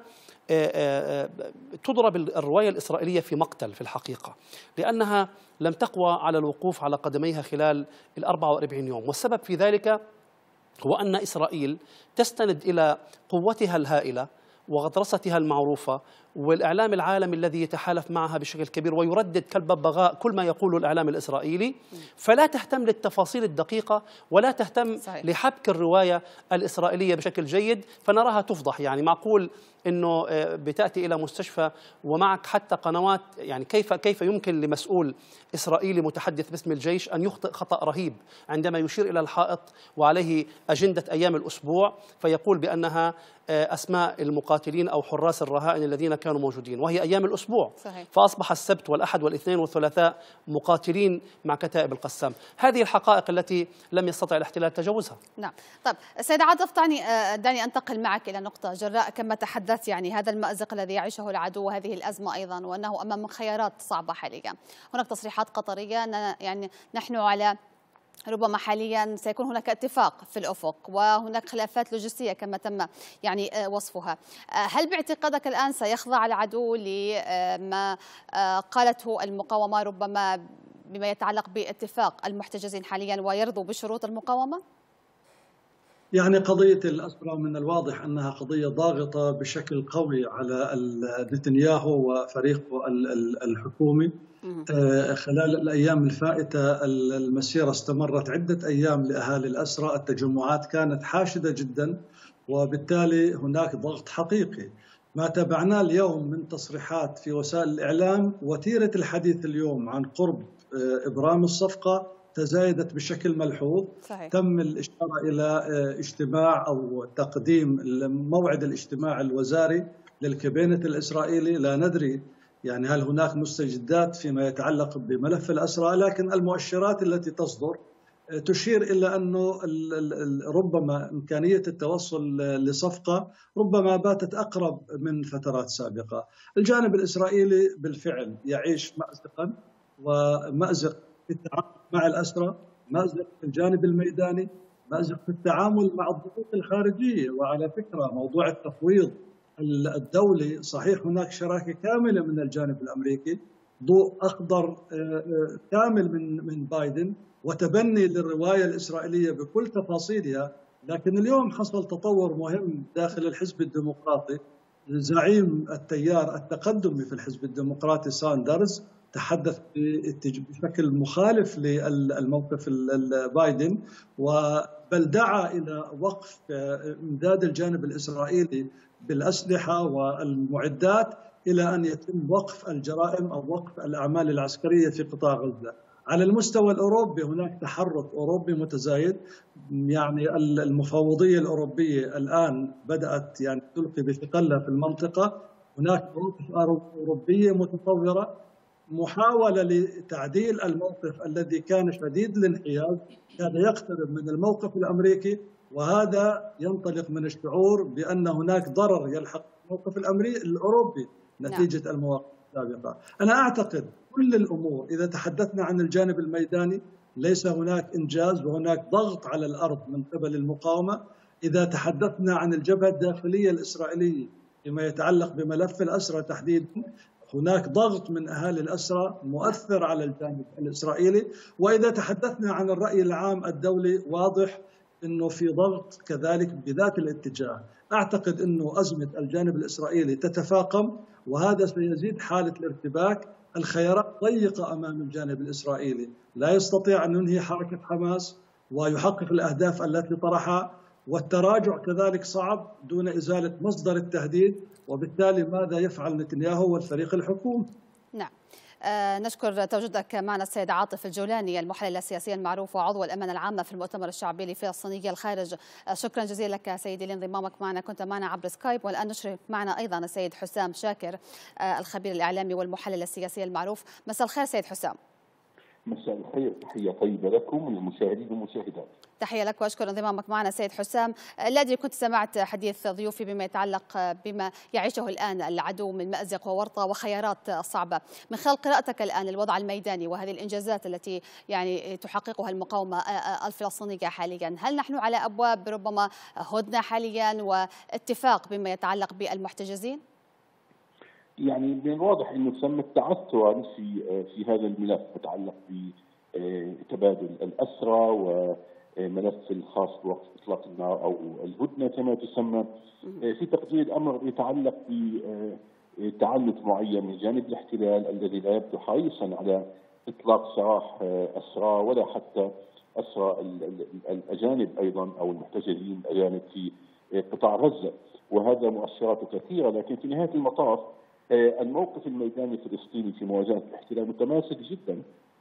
تضرب الرواية الإسرائيلية في مقتل في الحقيقة، لأنها لم تقوى على الوقوف على قدميها خلال الأربعة وأربعين يوم، والسبب في ذلك هو أن إسرائيل تستند إلى قوتها الهائلة وغطرستها المعروفة والإعلام العالمي الذي يتحالف معها بشكل كبير ويردد كالببغاء كل ما يقوله الإعلام الإسرائيلي، فلا تهتم للتفاصيل الدقيقة ولا تهتم صحيح. لحبك الرواية الإسرائيلية بشكل جيد، فنراها تفضح. يعني معقول أنه بتأتي إلى مستشفى ومعك حتى قنوات، يعني كيف كيف يمكن لمسؤول إسرائيلي متحدث باسم الجيش أن يخطئ خطأ رهيب عندما يشير إلى الحائط وعليه أجندة أيام الأسبوع فيقول بأنها أسماء المقاتلين أو حراس الرهائن الذين كانوا موجودين، وهي أيام الأسبوع صحيح. فأصبح السبت والأحد والاثنين والثلاثاء مقاتلين مع كتائب القسام. هذه الحقائق التي لم يستطع الاحتلال تجاوزها. نعم. طيب سيد عاطف، دعني دعني أنتقل معك إلى نقطة جراء كما تحدثت يعني هذا المأزق الذي يعيشه العدو وهذه الأزمة أيضا، وأنه أمام خيارات صعبة حاليا. هناك تصريحات قطرية يعني نحن على ربما حاليا سيكون هناك اتفاق في الأفق وهناك خلافات لوجستية كما تم يعني وصفها. هل باعتقادك الآن سيخضع العدو لما قالته المقاومة ربما بما يتعلق باتفاق المحتجزين حاليا ويرضوا بشروط المقاومة؟ يعني قضية الأسرى من الواضح أنها قضية ضاغطة بشكل قوي على نتنياهو وفريقه الحكومي. خلال الأيام الفائتة المسيرة استمرت عدة أيام لأهالي الأسرى، التجمعات كانت حاشدة جدا، وبالتالي هناك ضغط حقيقي. ما تابعناه اليوم من تصريحات في وسائل الإعلام، وتيرة الحديث اليوم عن قرب إبرام الصفقة تزايدت بشكل ملحوظ. صحيح. تم الإشارة إلى اجتماع أو تقديم موعد الاجتماع الوزاري للكابينت الإسرائيلي. لا ندري يعني هل هناك مستجدات فيما يتعلق بملف الأسرى، لكن المؤشرات التي تصدر تشير إلى أنه ربما إمكانية التوصل لصفقة ربما باتت أقرب من فترات سابقة. الجانب الإسرائيلي بالفعل يعيش مأزقا، ومأزق في التعامل مع الأسرى، مأزق في الجانب الميداني، مأزق في التعامل مع الضغوط الخارجية. وعلى فكرة موضوع التفويض الدولي صحيح هناك شراكة كاملة من الجانب الأمريكي، ضوء أخضر كامل من من بايدن وتبني للرواية الإسرائيلية بكل تفاصيلها. لكن اليوم حصل تطور مهم داخل الحزب الديمقراطي. زعيم التيار التقدمي في الحزب الديمقراطي ساندرز تحدث بشكل مخالف للموقف بايدن، وبل دعا إلى وقف إمداد الجانب الإسرائيلي بالأسلحة والمعدات إلى أن يتم وقف الجرائم أو وقف الأعمال العسكرية في قطاع غزة. على المستوى الأوروبي هناك تحرك أوروبي متزايد، يعني المفوضية الأوروبية الآن بدأت يعني تلقي بثقلها في المنطقة. هناك أوروبية متطورة محاولة لتعديل الموقف الذي كان شديد الانحياز، كان يقترب من الموقف الأمريكي، وهذا ينطلق من الشعور بأن هناك ضرر يلحق الموقف الأمريكي الأوروبي نتيجة نعم. المواقف السابقة. أنا أعتقد كل الأمور إذا تحدثنا عن الجانب الميداني ليس هناك إنجاز وهناك ضغط على الأرض من قبل المقاومة. إذا تحدثنا عن الجبهة الداخلية الإسرائيلية فيما يتعلق بملف الأسرى تحديدا، هناك ضغط من أهالي الأسرى مؤثر على الجانب الإسرائيلي. وإذا تحدثنا عن الرأي العام الدولي واضح أنه في ضغط كذلك بذات الاتجاه. أعتقد أنه أزمة الجانب الإسرائيلي تتفاقم، وهذا سيزيد حالة الارتباك. الخيارات ضيقة أمام الجانب الإسرائيلي، لا يستطيع أن ينهي حركة حماس ويحقق الأهداف التي طرحها، والتراجع كذلك صعب دون إزالة مصدر التهديد. وبالتالي ماذا يفعل نتنياهو والفريق الحكومي؟ نعم. آه نشكر تواجدك معنا السيد عاطف الجولاني، المحلل السياسي المعروف وعضو الأمانة العامة في المؤتمر الشعبي لفلسطينية الخارج. آه شكرا جزيلا لك سيدي لانضمامك معنا، كنت معنا عبر سكايب. والآن نشرف معنا أيضا السيد حسام شاكر، آه الخبير الإعلامي والمحلل السياسي المعروف. مساء الخير سيد حسام. مساء الخير، تحية طيبة لكم وللمشاهدين والمشاهدات. تحية لك وأشكر انضمامك معنا سيد حسام. لا أدري كنت سمعت حديث ضيوفي بما يتعلق بما يعيشه الآن العدو من مأزق وورطة وخيارات صعبة. من خلال قراءتك الآن للوضع الميداني وهذه الإنجازات التي يعني تحققها المقاومة الفلسطينية حاليا، هل نحن على أبواب ربما هدنة حاليا واتفاق بما يتعلق بالمحتجزين؟ يعني من الواضح انه تم تعثرا في في هذا الملف متعلق بتبادل الاسرى وملف الخاص بوقف اطلاق النار او الهدنه كما تسمى. في تقدير الامر يتعلق بتعنت معين من جانب الاحتلال الذي لا يبدو حريصا على اطلاق سراح اسرى ولا حتى اسرى الاجانب ايضا او المحتجزين الاجانب في قطاع غزه، وهذا مؤشراته كثيره. لكن في نهايه المطاف الموقف الميداني الفلسطيني في مواجهة الاحتلال متماسك جدا،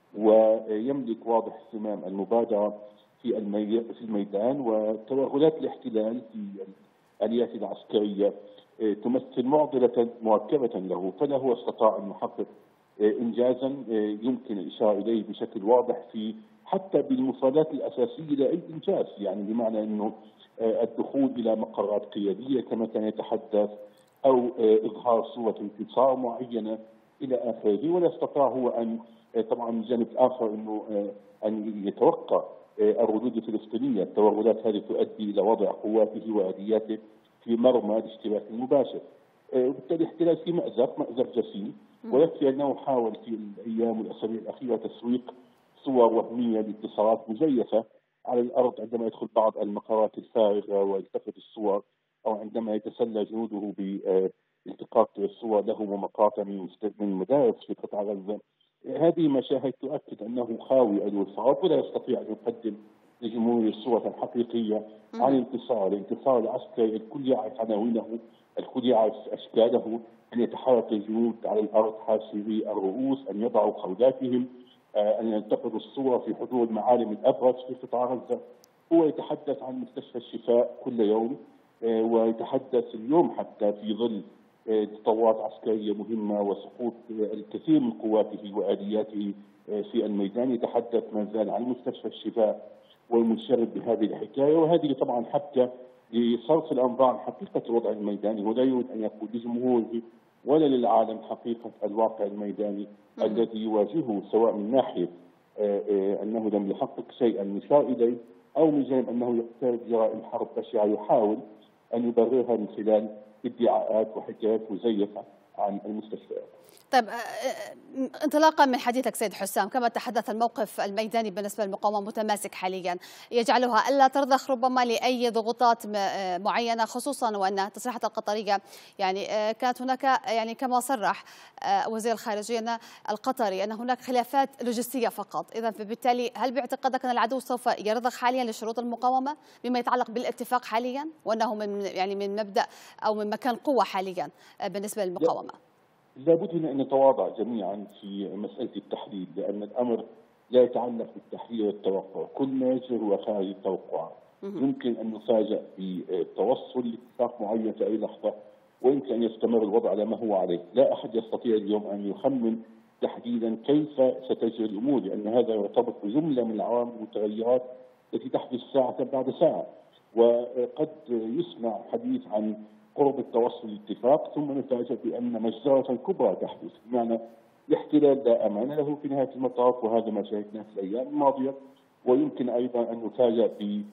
ويملك واضح اهتمام المبادرة في في الميدان، وتوغلات الاحتلال في الآليات العسكرية تمثل معضلة مركبة له، فلا هو استطاع أن يحقق إنجازا يمكن الإشارة إليه بشكل واضح في حتى بالمفردات الأساسية لأي إنجاز، يعني بمعنى أنه الدخول إلى مقرات قيادية كما كان يتحدث أو إظهار صورة انتصار معينة إلى آخره. ولا استطاع هو أن طبعا من الجانب الآخر أنه أن يتوقع الردود الفلسطينية. التوغلات هذه تؤدي إلى وضع قواته وآلياته في مرمى الاشتباك المباشر، وبالتالي الاحتلال في مأزق مأزق جسيم. ويكفي أنه حاول في الأيام والأسابيع الأخيرة تسويق صور وهمية لانتصارات مزيفة على الأرض عندما يدخل بعض المقرات الفارغة ويلتقط الصور، أو عندما يتسلى جنوده بالتقاط الصور له ومقاطع من المدارس في قطاع غزة. هذه مشاهد تؤكد أنه خاوي الوفاق ولا يستطيع أن يقدم لجمهوره الصورة الحقيقية عن انتصار. الانتصار العسكري الكل يعرف عناوينه، الكل يعرف أشكاله، أن يتحرك الجنود على الأرض حاسري الرؤوس، أن يضعوا قوداتهم، أن يلتقطوا الصور في حضور المعالم الأبرز في قطاع غزة. هو يتحدث عن مستشفى الشفاء كل يوم، ويتحدث اليوم حتى في ظل تطورات عسكرية مهمة وسقوط الكثير من قواته وآلياته في الميدان، يتحدث ما زال عن مستشفى الشفاء والمنشغل بهذه الحكاية. وهذه طبعا حتى لصرف الأنظار عن حقيقة الوضع الميداني، ولا يريد أن يقول لجمهوره ولا للعالم حقيقة الواقع الميداني م- الذي يواجهه، سواء من ناحية أنه لم يحقق شيئا يشار إليه، أو من جانب أنه يقترب جرائم حرب بشعة يحاول أن يبررها من خلال ادعاءات وحكايات مزيفة عن المستشفيات. طيب انطلاقا من حديثك سيد حسام، كما تحدث الموقف الميداني بالنسبة للمقاومة متماسك حاليا، يجعلها ألا ترضخ ربما لأي ضغوطات معينة، خصوصا وأن تصريحات القطرية يعني كانت هناك، يعني كما صرح وزير الخارجية القطري أن هناك خلافات لوجستية فقط. إذا فبالتالي هل باعتقادك أن العدو سوف يرضخ حاليا لشروط المقاومة بما يتعلق بالاتفاق حاليا، وأنه من يعني من مبدأ أو من مكان قوة حاليا بالنسبة للمقاومة؟ لابد من أن نتواضع جميعا في مسألة التحليل، لأن الأمر لا يتعلق بالتحليل والتوقع، كل ما يجري هو خارج التوقعات. يمكن أن نفاجأ بالتوصل لاتفاق معين في أي لحظة، ويمكن أن يستمر الوضع على ما هو عليه. لا أحد يستطيع اليوم أن يخمن تحديدا كيف ستجري الامور، لان هذا يرتبط بجمله من العوامل والمتغيرات التي تحدث ساعه بعد ساعه، وقد يسمع حديث عن قرب التوصل لاتفاق ثم نتفاجأ بان مجزره كبرى تحدث، بمعنى الاحتلال لا امان له في نهايه المطاف، وهذا ما شاهدناه في الايام الماضيه، ويمكن ايضا ان نفاجأ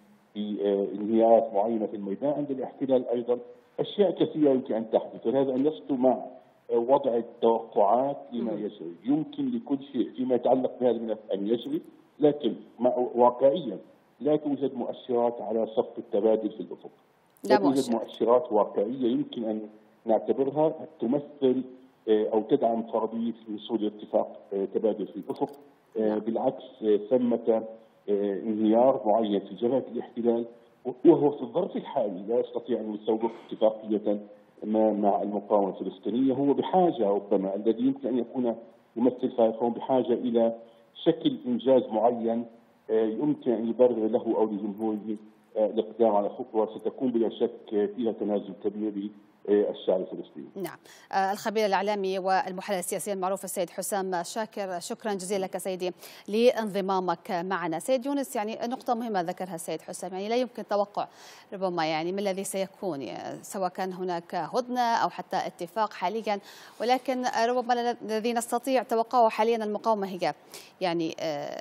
بانهيارات معينه في الميدان عند الاحتلال ايضا، اشياء كثيره يمكن ان تحدث، ولهذا ان يسطو مع وضع التوقعات لما يجري، يمكن لكل شيء فيما يتعلق بهذا الملف ان يجري، لكن واقعيا لا توجد مؤشرات على صفق التبادل في الافق. لا توجد مؤشرات واقعيه يمكن ان نعتبرها تمثل او تدعم فرضيه وصول اتفاق تبادل في الافق. بالعكس ثمه انهيار معين في جبهه الاحتلال، وهو في الظرف الحالي لا يستطيع ان يسوق اتفاقيه مع المقاومه الفلسطينيه، هو بحاجه ربما الذي يمكن ان يكون يمثل فهو بحاجه الى شكل انجاز معين يمكن ان يبرر له او لجمهوره الاقدام على خطوه ستكون بلا شك فيها تنازل كبير للشعب الفلسطيني. نعم. الخبير الاعلامي والمحلل السياسي المعروف السيد حسام شاكر، شكرا جزيلا لك سيدي لانضمامك معنا. سيد يونس، يعني نقطه مهمه ذكرها السيد حسام، يعني لا يمكن توقع ربما يعني ما الذي سيكون، يعني سواء كان هناك هدنه او حتى اتفاق حاليا، ولكن ربما الذي نستطيع توقعه حاليا المقاومه هي يعني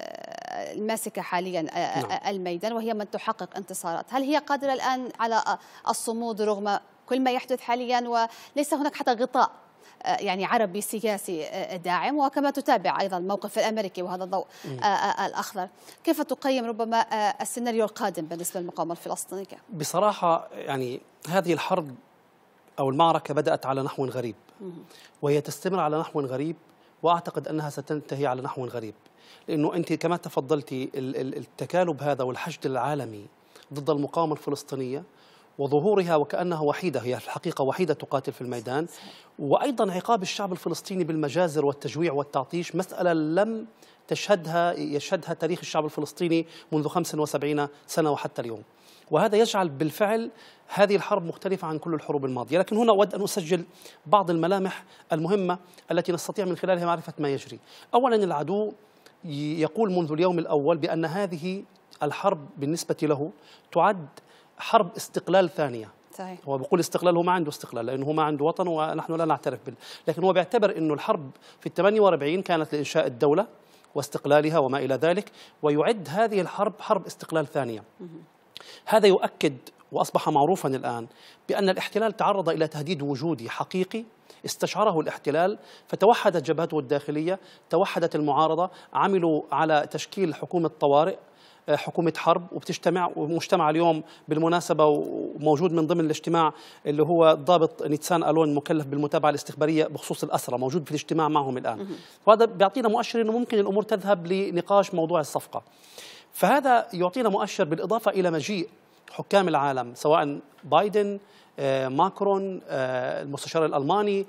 الماسكه حاليا الميدان، وهي من تحقق انتصارات. هل هي قادره الان على الصمود رغم كل ما يحدث حاليا، وليس هناك حتى غطاء يعني عربي سياسي داعم، وكما تتابع ايضا الموقف الامريكي وهذا الضوء الاخضر؟ كيف تقيم ربما السيناريو القادم بالنسبه للمقاومه الفلسطينيه؟ بصراحه يعني هذه الحرب او المعركه بدات على نحو غريب، وهي تستمر على نحو غريب، واعتقد انها ستنتهي على نحو غريب، لانه انت كما تفضلتي التكالب هذا والحشد العالمي ضد المقاومه الفلسطينيه وظهورها وكأنها وحيدة، هي في الحقيقة وحيدة تقاتل في الميدان، وأيضا عقاب الشعب الفلسطيني بالمجازر والتجويع والتعطيش، مسألة لم تشهدها يشهدها تاريخ الشعب الفلسطيني منذ خمس وسبعين سنة وحتى اليوم، وهذا يجعل بالفعل هذه الحرب مختلفة عن كل الحروب الماضية. لكن هنا أود أن أسجل بعض الملامح المهمة التي نستطيع من خلالها معرفة ما يجري. أولا، العدو يقول منذ اليوم الأول بأن هذه الحرب بالنسبة له تعد حرب استقلال ثانية. صحيح. هو بيقول استقلال، هو ما عنده استقلال لأنه هو ما عنده وطن ونحن لا نعترف به، لكن هو بيعتبر أنه الحرب في الثمانية وأربعين كانت لإنشاء الدولة واستقلالها وما إلى ذلك، ويعد هذه الحرب حرب استقلال ثانية. هذا يؤكد وأصبح معروفا الآن بأن الاحتلال تعرض إلى تهديد وجودي حقيقي استشعره الاحتلال، فتوحدت جبهته الداخلية، توحدت المعارضة، عملوا على تشكيل حكومة طوارئ، حكومة حرب، وبتجتمع ومجتمع اليوم بالمناسبة وموجود من ضمن الاجتماع اللي هو الضابط نيتسان ألون مكلف بالمتابعة الاستخبارية بخصوص الأسرى، موجود في الاجتماع معهم الآن، وهذا بيعطينا مؤشر أنه ممكن الأمور تذهب لنقاش موضوع الصفقة. فهذا يعطينا مؤشر بالإضافة إلى مجيء حكام العالم سواء بايدن، ماكرون، المستشار الألماني،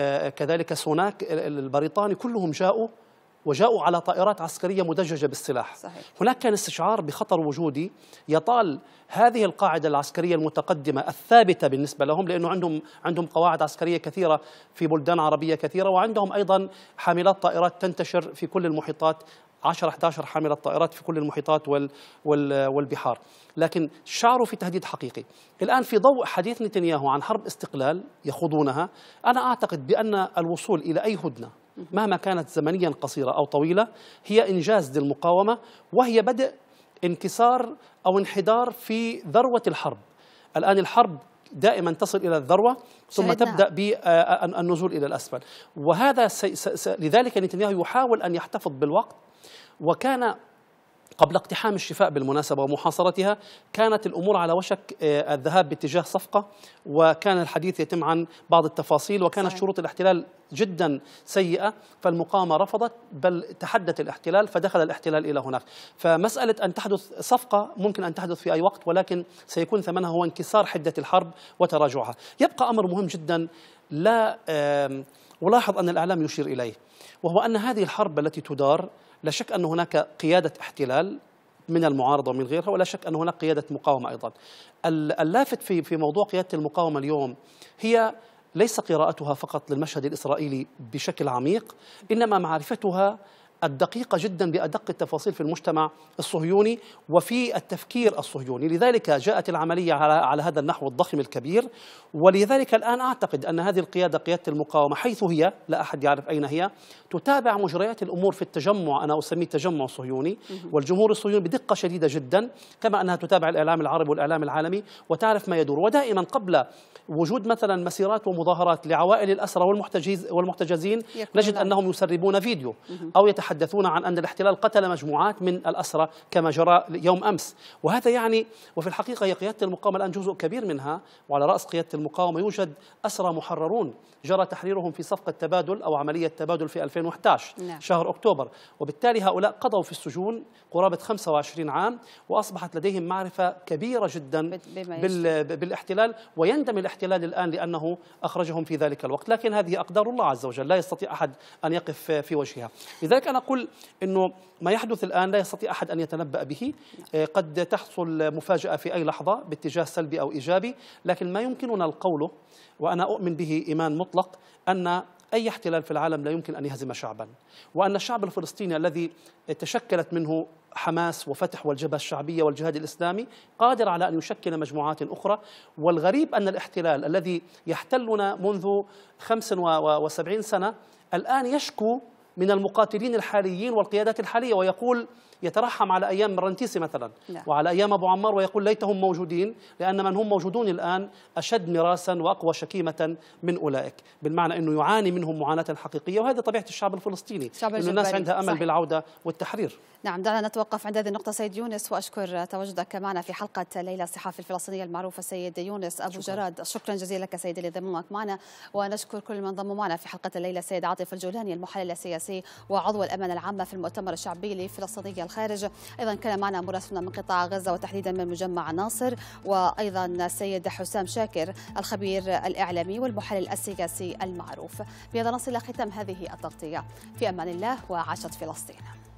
كذلك سوناك البريطاني، كلهم جاءوا وجاءوا على طائرات عسكرية مدججة بالسلاح. صحيح. هناك كان استشعار بخطر وجودي يطال هذه القاعدة العسكرية المتقدمة الثابتة بالنسبة لهم، لأنه عندهم عندهم قواعد عسكرية كثيرة في بلدان عربية كثيرة، وعندهم أيضا حاملات طائرات تنتشر في كل المحيطات، عشرة إحدى عشر حاملة طائرات في كل المحيطات وال وال والبحار، لكن شعروا في تهديد حقيقي. الآن في ضوء حديث نتنياهو عن حرب استقلال يخوضونها، أنا أعتقد بأن الوصول إلى أي هدنة مهما كانت زمنيا قصيرة أو طويلة هي إنجاز للمقاومة، وهي بدء انكسار أو انحدار في ذروة الحرب. الآن الحرب دائما تصل إلى الذروة ثم تبدأ بالنزول إلى الأسفل، وهذا سي سي لذلك نتنياهو يحاول أن يحتفظ بالوقت. وكان قبل اقتحام الشفاء بالمناسبة ومحاصرتها كانت الأمور على وشك الذهاب باتجاه صفقة، وكان الحديث يتم عن بعض التفاصيل، وكانت شروط الاحتلال جدا سيئة، فالمقاومة رفضت، بل تحدت الاحتلال فدخل الاحتلال إلى هناك. فمسألة أن تحدث صفقة ممكن أن تحدث في أي وقت، ولكن سيكون ثمنها هو انكسار حدة الحرب وتراجعها. يبقى أمر مهم جدا لا ألاحظ أن الإعلام يشير إليه، وهو أن هذه الحرب التي تدار لا شك أن هناك قيادة احتلال من المعارضة ومن غيرها، ولا شك أن هناك قيادة مقاومة أيضا. اللافت في في موضوع قيادة المقاومة اليوم هي ليس قراءتها فقط للمشهد الإسرائيلي بشكل عميق، إنما معرفتها الدقيقة جدا بأدق التفاصيل في المجتمع الصهيوني وفي التفكير الصهيوني. لذلك جاءت العملية على, على هذا النحو الضخم الكبير. ولذلك الآن أعتقد أن هذه القيادة، قيادة المقاومة حيث هي، لا أحد يعرف أين هي، تتابع مجريات الأمور في التجمع، أنا أسميه التجمع الصهيوني والجمهور الصهيوني بدقة شديدة جدا، كما أنها تتابع الإعلام العربي والإعلام العالمي وتعرف ما يدور. ودائما قبل وجود مثلا مسيرات ومظاهرات لعوائل الأسرى والمحتجز والمحتجزين نجد أنهم يسربون فيديو أو يتحدثون عن أن الاحتلال قتل مجموعات من الأسرى كما جرى يوم أمس. وهذا يعني، وفي الحقيقة هي قيادة المقاومة الآن جزء كبير منها، وعلى رأس قيادة المقاومة يوجد أسرى محررون جرى تحريرهم في صفقة تبادل أو عملية تبادل في ألفين وأحد عشر نعم. شهر أكتوبر. وبالتالي هؤلاء قضوا في السجون قرابة خمسة وعشرين عام، وأصبحت لديهم معرفة كبيرة جدا بالاحتلال، ويندم الاحتلال الآن لأنه أخرجهم في ذلك الوقت. لكن هذه أقدار الله عز وجل، لا يستطيع أحد أن يقف في وجهها. لذلك أنا أقول أنه ما يحدث الآن لا يستطيع أحد أن يتنبأ به. قد تحصل مفاجأة في أي لحظة باتجاه سلبي أو إيجابي، لكن ما يمكننا القول، وأنا أؤمن به إيمان مطلق، أن أي احتلال في العالم لا يمكن أن يهزم شعبا، وأن الشعب الفلسطيني الذي تشكلت منه حماس وفتح والجبهة الشعبية والجهاد الإسلامي قادر على أن يشكل مجموعات أخرى. والغريب أن الاحتلال الذي يحتلنا منذ خمس وسبعين سنة الآن يشكو من المقاتلين الحاليين والقيادات الحالية، ويقول يترحم على أيام مرنتيسي مثلا لا. وعلى أيام أبو عمار، ويقول ليتهم موجودين، لأن من هم موجودون الآن أشد مراسا وأقوى شكيمة من أولئك، بالمعنى أنه يعاني منهم معاناة حقيقية. وهذه طبيعة الشعب الفلسطيني، أن الناس عندها أمل صحيح. بالعودة والتحرير. نعم، دعنا نتوقف عند هذه النقطة سيد يونس، وأشكر تواجدك معنا في حلقة ليلى الصحافي الفلسطينية المعروفة سيد يونس أبو شكرا. جراد. شكرا جزيلا لك سيدي لانضمامك معنا، ونشكر كل من انضموا معنا في حلقة الليلة السيد عاطف الجولاني المحلل السياسي وعضو الأمانة العامة في المؤتمر الشعبي لفلسطينية الخارج. أيضا كان معنا مراسلنا من قطاع غزة وتحديدا من مجمع ناصر، وأيضا السيد حسام شاكر الخبير الإعلامي والمحلل السياسي المعروف. بهذا نصل إلى ختام هذه التغطية. في أمان الله، وعاشت فلسطين.